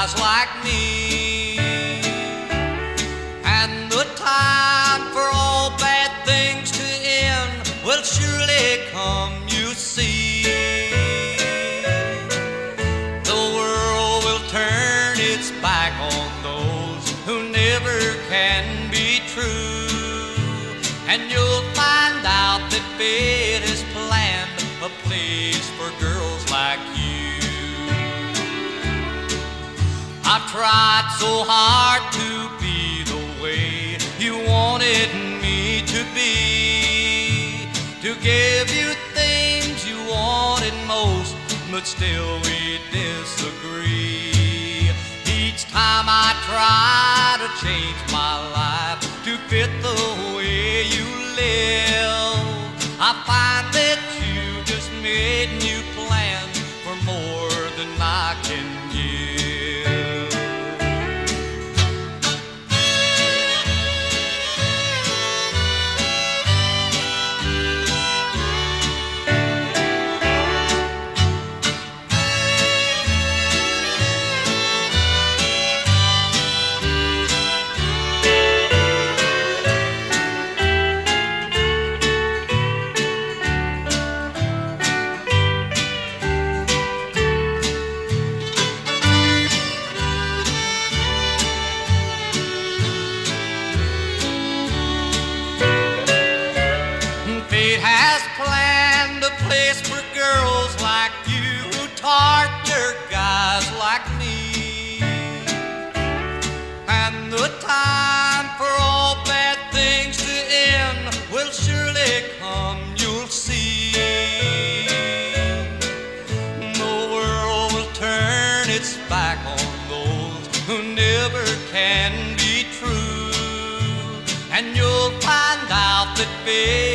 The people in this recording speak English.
guys like me. And the time for all bad things to end will surely come, you see. The world will turn its back on those who never can be true, and you'll find out that fate has planned a place for girls like you. I've tried so hard to be the way you wanted me to be, to give you things you wanted most, but still we disagree. Each time I try to change my life to fit the way you live, I find that you just made new plans for more than I can give. Fate has planned a place for girls like you who torture guys like me. And the time for all bad things to end will surely come, you'll see. The world will turn its back on those who never can be true, and you'll find out that fate